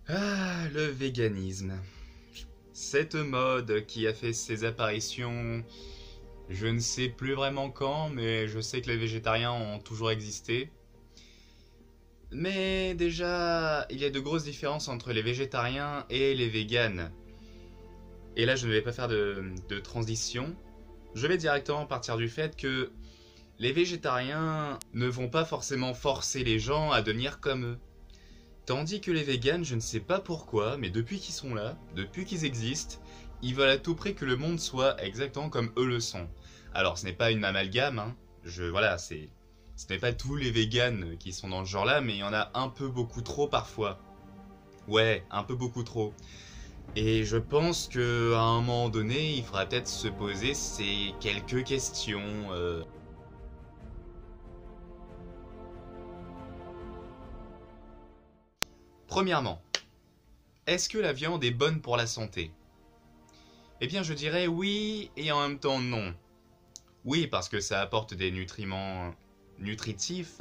Ah, le véganisme. Cette mode qui a fait ses apparitions, je ne sais plus vraiment quand, mais je sais que les végétariens ont toujours existé. Mais déjà, il y a de grosses différences entre les végétariens et les véganes. Et là, je ne vais pas faire de transition. Je vais directement partir du fait que les végétariens ne vont pas forcément forcer les gens à devenir comme eux. Tandis que les véganes, je ne sais pas pourquoi, mais depuis qu'ils sont là, depuis qu'ils existent, ils veulent à tout prix que le monde soit exactement comme eux le sont. Alors ce n'est pas une amalgame, hein. Ce n'est pas tous les véganes qui sont dans ce genre-là, mais il y en a un peu beaucoup trop parfois. Ouais, un peu beaucoup trop. Et je pense que à un moment donné, il faudra peut-être se poser ces quelques questions. Premièrement, est-ce que la viande est bonne pour la santé? Eh bien, je dirais oui et en même temps non. Oui, parce que ça apporte des nutriments nutritifs.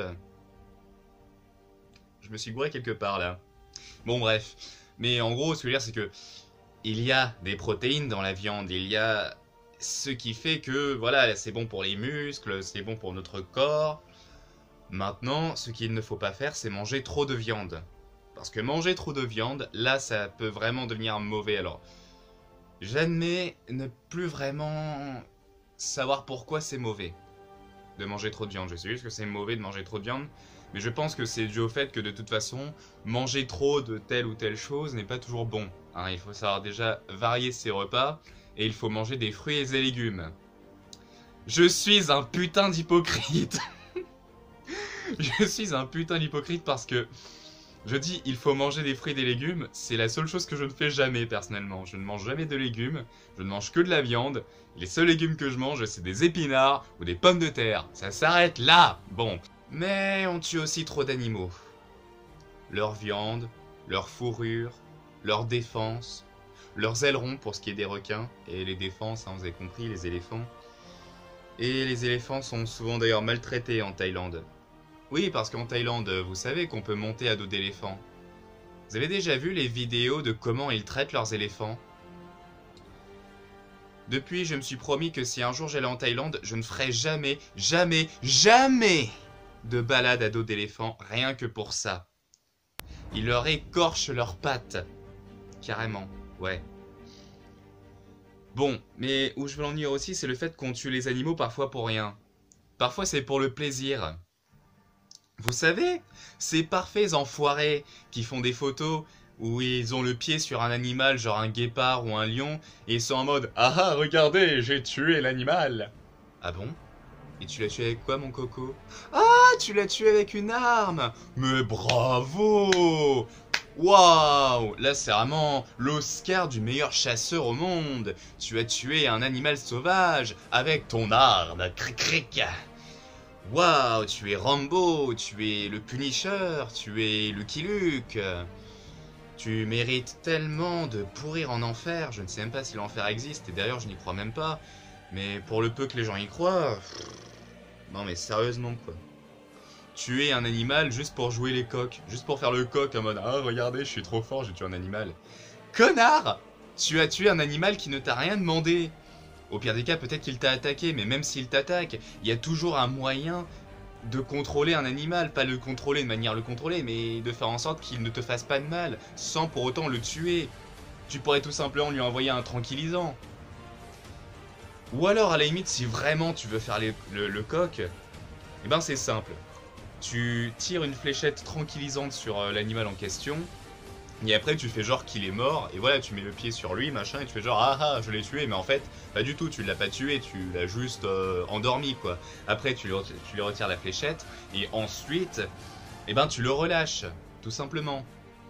Je me suis gouré quelque part là. Bon, bref. Mais en gros, ce que je veux dire, c'est que il y a des protéines dans la viande. Il y a ce qui fait que, voilà, c'est bon pour les muscles, c'est bon pour notre corps. Maintenant, ce qu'il ne faut pas faire, c'est manger trop de viande. Parce que manger trop de viande, là, ça peut vraiment devenir mauvais. Alors, j'admets ne plus vraiment savoir pourquoi c'est mauvais de manger trop de viande. Je sais juste que c'est mauvais de manger trop de viande, mais je pense que c'est dû au fait que de toute façon, manger trop de telle ou telle chose n'est pas toujours bon. Hein, il faut savoir déjà varier ses repas, et il faut manger des fruits et légumes. Je suis un putain d'hypocrite. Je suis un putain d'hypocrite parce que je dis il faut manger des fruits et des légumes, c'est la seule chose que je ne fais jamais personnellement. Je ne mange jamais de légumes, je ne mange que de la viande. Les seuls légumes que je mange, c'est des épinards ou des pommes de terre. Ça s'arrête là. Bon. Mais on tue aussi trop d'animaux. Leur viande, leur fourrure, leur défense, leurs ailerons pour ce qui est des requins, et les défenses, hein, vous avez compris, les éléphants. Et les éléphants sont souvent d'ailleurs maltraités en Thaïlande. Oui, parce qu'en Thaïlande, vous savez qu'on peut monter à dos d'éléphants. Vous avez déjà vu les vidéos de comment ils traitent leurs éléphants? Depuis, je me suis promis que si un jour j'allais en Thaïlande, je ne ferais jamais, jamais, jamais de balade à dos d'éléphant, rien que pour ça. Ils leur écorchent leurs pattes. Carrément, ouais. Bon, mais où je veux en venir aussi, c'est le fait qu'on tue les animaux parfois pour rien. Parfois c'est pour le plaisir. Vous savez, ces parfaits enfoirés qui font des photos où ils ont le pied sur un animal, genre un guépard ou un lion, et ils sont en mode « Ah ah, regardez, j'ai tué l'animal !» Ah bon? Et tu l'as tué avec quoi, mon coco? Ah, tu l'as tué avec une arme! Mais bravo! Waouh! Là, c'est vraiment l'Oscar du meilleur chasseur au monde! Tu as tué un animal sauvage avec ton arme! Cric cric! Waouh, tu es Rambo, tu es le Punisher, tu es Lucky Luke. Tu mérites tellement de pourrir en enfer. Je ne sais même pas si l'enfer existe, et d'ailleurs je n'y crois même pas. Mais pour le peu que les gens y croient... Non mais sérieusement quoi. Tuer un animal juste pour jouer les coqs. Juste pour faire le coq en mode « Ah regardez, je suis trop fort, j'ai tué un animal. » Connard! Tu as tué un animal qui ne t'a rien demandé. Au pire des cas, peut-être qu'il t'a attaqué, mais même s'il t'attaque, il y a toujours un moyen de contrôler un animal. Pas le contrôler de manière à le contrôler, mais de faire en sorte qu'il ne te fasse pas de mal, sans pour autant le tuer. Tu pourrais tout simplement lui envoyer un tranquillisant. Ou alors, à la limite, si vraiment tu veux faire le coq, eh ben c'est simple. Tu tires une fléchette tranquillisante sur l'animal en question, et après tu fais genre qu'il est mort, et voilà, tu mets le pied sur lui, machin, et tu fais genre ah ah, je l'ai tué, mais en fait, pas du tout, tu l'as pas tué, tu l'as juste endormi quoi. Après tu lui retires la fléchette, et ensuite, eh ben tu le relâches, tout simplement.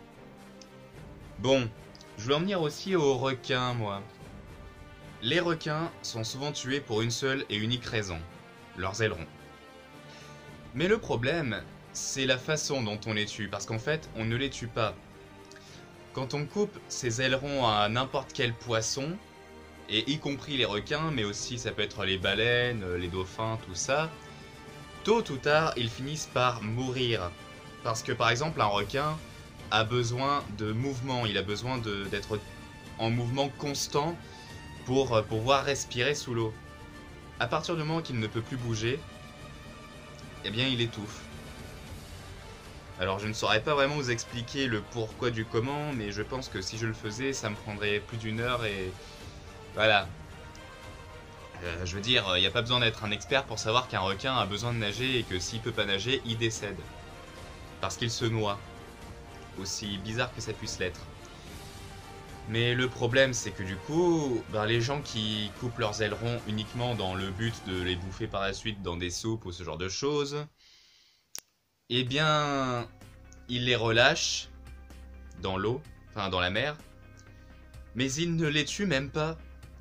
Bon, je veux en venir aussi aux requins, moi. Les requins sont souvent tués pour une seule et unique raison, leurs ailerons. Mais le problème, c'est la façon dont on les tue, parce qu'en fait, on ne les tue pas. Quand on coupe ses ailerons à n'importe quel poisson, et y compris les requins, mais aussi ça peut être les baleines, les dauphins, tout ça, tôt ou tard, ils finissent par mourir. Parce que par exemple, un requin, a besoin de mouvement, il a besoin d'être en mouvement constant pour pouvoir respirer sous l'eau. À partir du moment qu'il ne peut plus bouger, eh bien il étouffe. Alors je ne saurais pas vraiment vous expliquer le pourquoi du comment, mais je pense que si je le faisais, ça me prendrait plus d'une heure et voilà. Je veux dire, il n'y a pas besoin d'être un expert pour savoir qu'un requin a besoin de nager et que s'il peut pas nager, il décède. Parce qu'il se noie. Aussi bizarre que ça puisse l'être. Mais le problème, c'est que du coup, les gens qui coupent leurs ailerons uniquement dans le but de les bouffer par la suite dans des soupes ou ce genre de choses, eh bien, ils les relâchent dans l'eau, enfin dans la mer, mais ils ne les tuent même pas.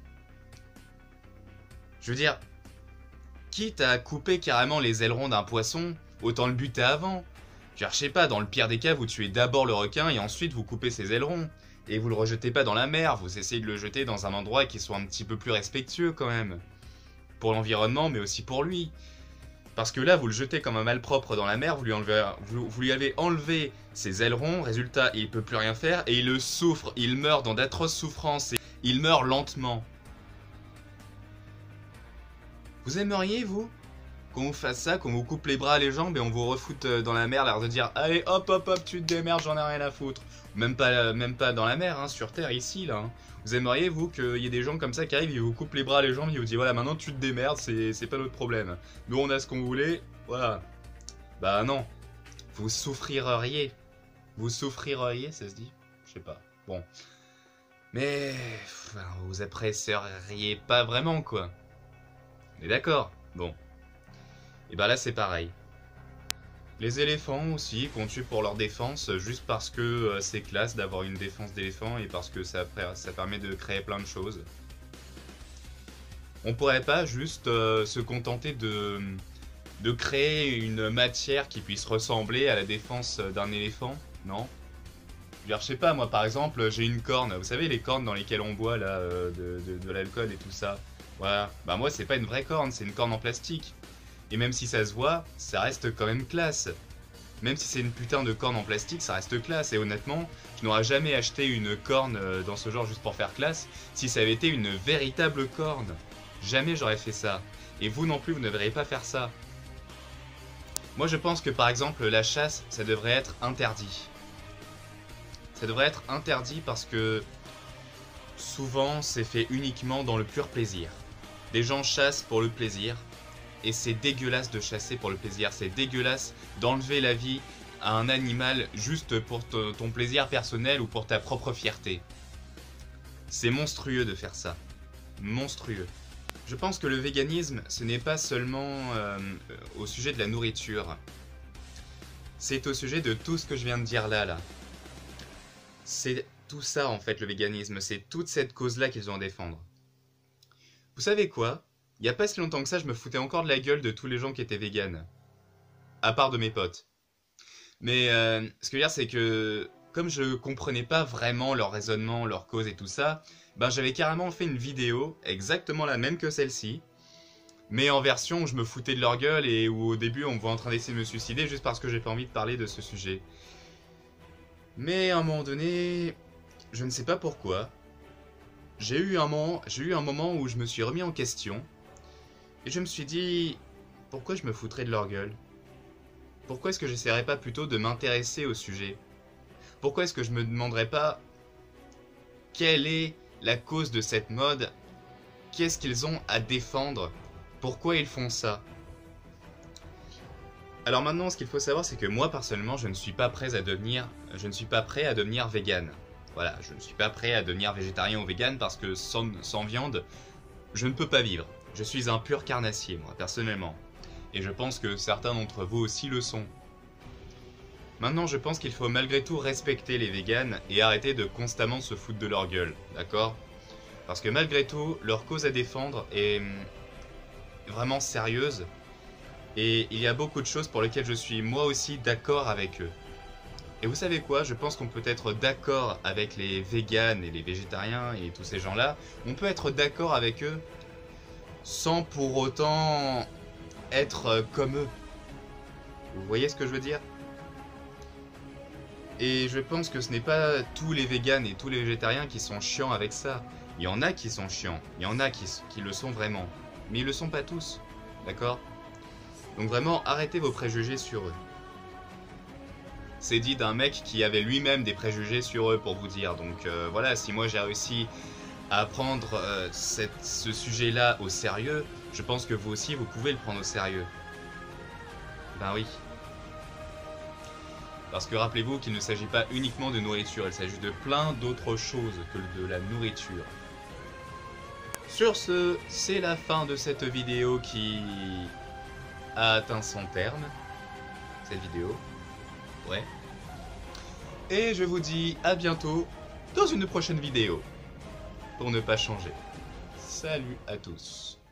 Je veux dire, quitte à couper carrément les ailerons d'un poisson, autant le buter avant. Je sais pas, dans le pire des cas, vous tuez d'abord le requin et ensuite vous coupez ses ailerons. Et vous le rejetez pas dans la mer, vous essayez de le jeter dans un endroit qui soit un petit peu plus respectueux quand même. Pour l'environnement, mais aussi pour lui. Parce que là, vous le jetez comme un malpropre dans la mer, vous lui avez enlevé ses ailerons, résultat, il peut plus rien faire, et il le souffre, il meurt dans d'atroces souffrances, et il meurt lentement. Vous aimeriez, vous, qu'on vous fasse ça, qu'on vous coupe les bras, les jambes, et on vous refoute dans la mer, l'air de dire « Allez, hop, hop, hop, tu te démerdes, j'en ai rien à foutre ». Même pas dans la mer, hein, sur Terre, ici, là. Hein. Vous aimeriez, vous, qu'il y ait des gens comme ça qui arrivent, ils vous coupent les bras, les jambes, ils vous disent « Voilà, maintenant tu te démerdes, c'est pas notre problème. Nous, on a ce qu'on voulait, voilà. » Bah non. Vous souffririez. Vous souffririez, ça se dit? Je sais pas. Bon. Mais... vous apprécieriez pas vraiment, quoi. Mais d'accord. Bon. Et bah là, c'est pareil. Les éléphants aussi, qu'on tue pour leur défense, juste parce que c'est classe d'avoir une défense d'éléphant et parce que ça permet de créer plein de choses. On pourrait pas juste se contenter de créer une matière qui puisse ressembler à la défense d'un éléphant, non? Je sais pas, moi par exemple, j'ai une corne, vous savez les cornes dans lesquelles on boit là, de l'alcool et tout ça. Voilà, bah moi c'est pas une vraie corne, c'est une corne en plastique. Et même si ça se voit, ça reste quand même classe. Même si c'est une putain de corne en plastique, ça reste classe. Et honnêtement, je n'aurais jamais acheté une corne dans ce genre juste pour faire classe si ça avait été une véritable corne. Jamais j'aurais fait ça. Et vous non plus, vous ne devriez pas faire ça. Moi je pense que par exemple la chasse, ça devrait être interdit. Ça devrait être interdit parce que souvent c'est fait uniquement dans le pur plaisir. Des gens chassent pour le plaisir. Et c'est dégueulasse de chasser pour le plaisir, c'est dégueulasse d'enlever la vie à un animal juste pour ton plaisir personnel ou pour ta propre fierté. C'est monstrueux de faire ça. Monstrueux. Je pense que le véganisme, ce n'est pas seulement au sujet de la nourriture. C'est au sujet de tout ce que je viens de dire là. C'est tout ça en fait le véganisme, c'est toute cette cause-là qu'ils ont à défendre. Vous savez quoi ? Il n'y a pas si longtemps que ça, je me foutais encore de la gueule de tous les gens qui étaient véganes. À part de mes potes. Mais ce que je veux dire, c'est que comme je comprenais pas vraiment leur raisonnement, leur cause et tout ça, j'avais carrément fait une vidéo, exactement la même que celle-ci, mais en version où je me foutais de leur gueule et où au début on me voit en train d'essayer de me suicider juste parce que j'ai pas envie de parler de ce sujet. Mais à un moment donné, je ne sais pas pourquoi, j'ai eu un moment où je me suis remis en question. Et je me suis dit, pourquoi je me foutrais de leur gueule? Pourquoi est-ce que j'essaierais pas plutôt de m'intéresser au sujet? Pourquoi est-ce que je me demanderais pas quelle est la cause de cette mode? Qu'est-ce qu'ils ont à défendre? Pourquoi ils font ça? Alors maintenant, ce qu'il faut savoir, c'est que moi, personnellement, je ne suis pas prêt à devenir vegan. Voilà, je ne suis pas prêt à devenir végétarien ou vegan parce que sans viande, je ne peux pas vivre. Je suis un pur carnassier, moi, personnellement. Et je pense que certains d'entre vous aussi le sont. Maintenant, je pense qu'il faut malgré tout respecter les véganes et arrêter de constamment se foutre de leur gueule, d'accord? Parce que malgré tout, leur cause à défendre est vraiment sérieuse. Et il y a beaucoup de choses pour lesquelles je suis moi aussi d'accord avec eux. Et vous savez quoi? Je pense qu'on peut être d'accord avec les véganes et les végétariens et tous ces gens-là. On peut être d'accord avec eux sans pour autant être comme eux. Vous voyez ce que je veux dire? Et je pense que ce n'est pas tous les véganes et tous les végétariens qui sont chiants avec ça. Il y en a qui sont chiants, il y en a qui le sont vraiment. Mais ils le sont pas tous, d'accord? Donc vraiment, arrêtez vos préjugés sur eux. C'est dit d'un mec qui avait lui-même des préjugés sur eux, pour vous dire. Donc voilà, si moi j'ai réussi à prendre ce sujet-là au sérieux, je pense que vous aussi, vous pouvez le prendre au sérieux. Ben oui. Parce que rappelez-vous qu'il ne s'agit pas uniquement de nourriture, il s'agit de plein d'autres choses que de la nourriture. Sur ce, c'est la fin de cette vidéo qui a atteint son terme. Cette vidéo. Ouais. Et je vous dis à bientôt dans une prochaine vidéo. Pour ne pas changer. Salut à tous.